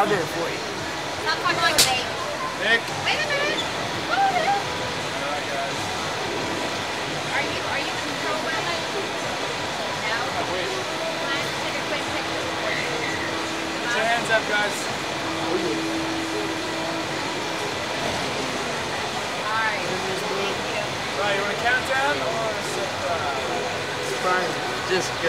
I'll do it for you. Stop talking like a baby. Nick. Wait a minute. Alright, guys. Are you control weapon? No. I wish. Can I just take a quick picture? Put your hands up, guys. Alright. Thank you. Right, you want to count down or Surprise. Just go.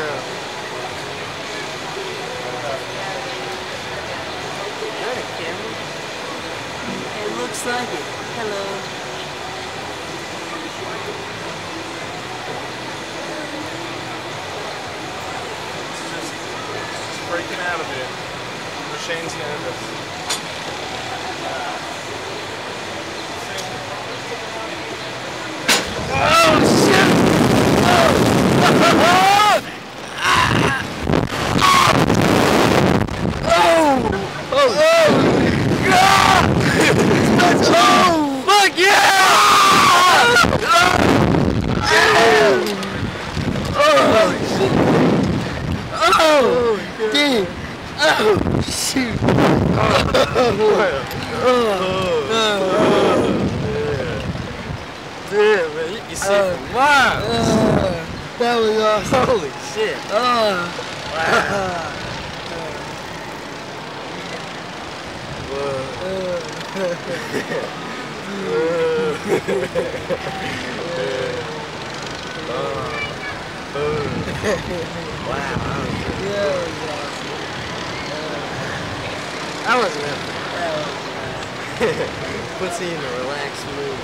Is that a camera? It looks like it. Hello. just breaking out of here. Shane's nervous. Oh shit! Fuck yeah! Damn! Oh shoot! Damn, man, you see for miles. That was awesome. Holy shit. Wow. That was good. Puts you in a relaxed mood.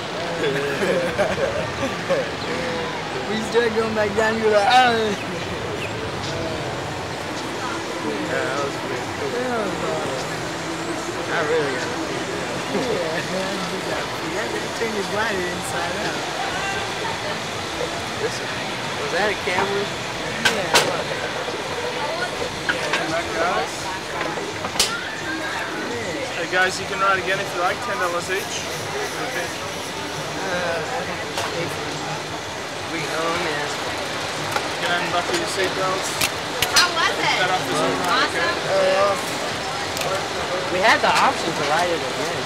We start going back down, you're like, oh. Yeah, that was pretty cool. That was awesome. I really got to see Yeah, you got to turn your bladder inside out. Was that a camera? Yeah. Guys. Hey guys, you can ride again if you like, $10 each. Okay. We own it. You can unbuckle your seatbelts. How was it? That off the zone. Awesome. We had the option to ride it again.